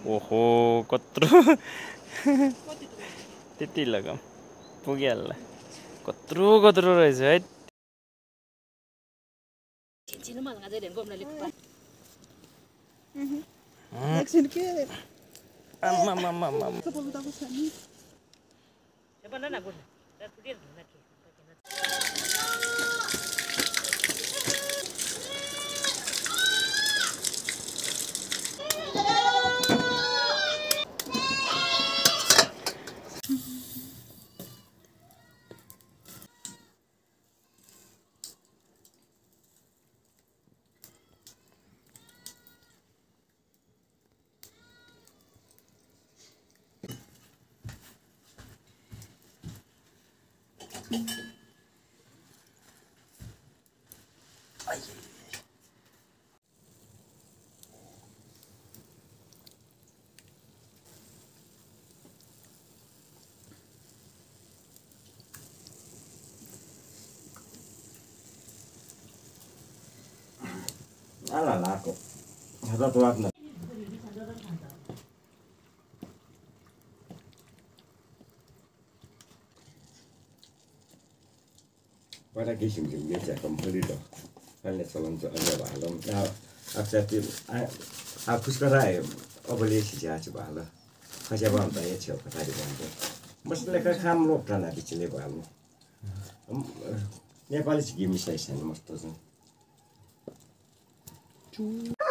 ओहो कत्रो त्यति लगाम पुगिहाल्ला कत्रो कत्रो रहेछ है Ala lako. Hata tuak na. Pada kisah dia cakap beli dah. Kan salam tu ada bahalam. Nah, aktif. Aku sekarang beli sih coba lah. Kasih abang tanya coba tadi bantu. Mesti mereka kam lo pernah dicile bahalam. Ni apa sih game saya mesti tu.